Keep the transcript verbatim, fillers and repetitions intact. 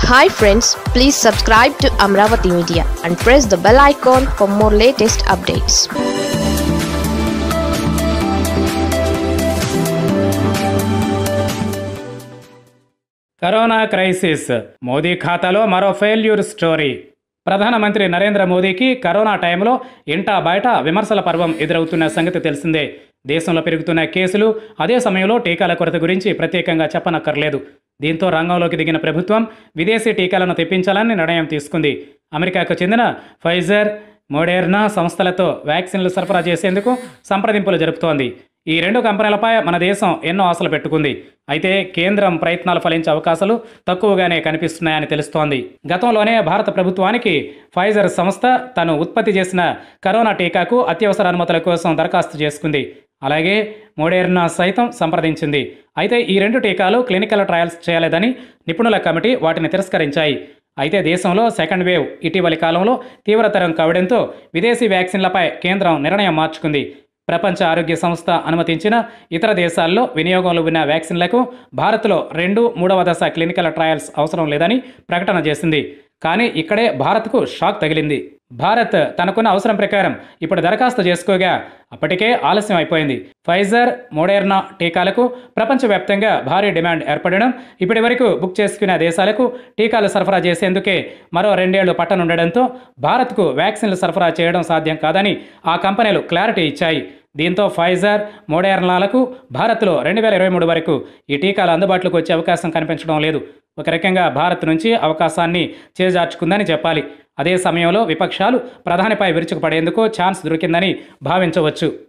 Hi friends, please subscribe to Amravati Media and press the bell icon for more latest updates. Corona crisis, Modi ఖాతాలో మరో failure story. ప్రధానమంత్రి నరేంద్ర మోదీకి corona టైంలో ఇంటా బయట విమర్శల పర్వం ఎదురవుతున్న సంగతి తెలిసిందే. దేశంలో పెరుగుతున్న కేసులు, అదే సమయంలో టీకాల కొరత గురించి ప్రత్యేకంగా చెప్పనక్కర్లేదు. దీంతో రంగంలోకి దిగిన ప్రభుత్వం విదేశీ టీకాలను తెప్పించాలని నిర్ణయం తీసుకుంది. అమెరికాకు చెందిన ఫైజర్, మోడెర్నా సంస్థలతో వ్యాక్సిన్లు సరఫరా చేసేందుకు సంప్రదింపులు జరుపుతోంది. ఈ రెండు కంపెనీలపై మన దేశం ఎన్నో ఆశలు పెట్టుకుంది. అయితే కేంద్రం ప్రయత్నాలు ఫలించే అవకాశాలు తక్కువగానే కనిపిస్తున్నాయని తెలుస్తోంది. గతంలోనే భారత ప్రభుత్వానికి ఫైజర్ సంస్థ తను ఉత్పత్తి చేసిన కరోనా టీకాకు అత్యవసర అనుమతుల కోసం దరఖాస్తు చేసుకుంది. అలాగే మోడెర్నా సైతం సంప్రదించింది. అయితే ఈ రెండు టీకాలు క్లినికల్ ట్రయల్స్ చేయలేదని నిపుణుల కమిటీ వాటిని తిరస్కరించాయి. అయితే దేశంలో సెకండ్ వేవ్ ఇటీవలి కాలంలో తీవ్రతరం కావడంతో విదేశీ వ్యాక్సిన్లపై కేంద్రం నిర్ణయం మార్చుకుంది. ప్రపంచ ఆరోగ్య సంస్థ అనుమతించిన ఇతర దేశాల్లో వినియోగంలో ఉన్న వ్యాక్సిన్లకు భారత్లో రెండు మూడవ దశ క్లినికల్ ట్రయల్స్ అవసరం లేదని ప్రకటన చేసింది. కానీ ఇక్కడే భారత్కు షాక్ తగిలింది. భారత్ తనకున్న అవసరం ప్రకారం ఇప్పుడు దరఖాస్తు చేసుకోగా అప్పటికే ఆలస్యం అయిపోయింది. ఫైజర్, మోడెర్నా టీకాలకు ప్రపంచవ్యాప్తంగా భారీ డిమాండ్ ఏర్పడడం, ఇప్పటి వరకు బుక్ చేసుకున్న దేశాలకు టీకాలు సరఫరా చేసేందుకే మరో రెండేళ్లు పట్టనుండడంతో భారత్కు వ్యాక్సిన్లు సరఫరా చేయడం సాధ్యం కాదని ఆ కంపెనీలు క్లారిటీ ఇచ్చాయి. దీంతో ఫైజర్, మోడెర్నాలకు భారత్లో రెండు వేల ఇరవై మూడు వరకు ఈ టీకాలు అందుబాటులోకి వచ్చే అవకాశం కనిపించడం లేదు. ఒక రకంగా భారత్ నుంచి అవకాశాన్ని చేజార్చుకుందని చెప్పాలి. అదే సమయంలో విపక్షాలు ప్రధానిపై విరుచుకుపడేందుకు ఛాన్స్ దొరికిందని భావించవచ్చు.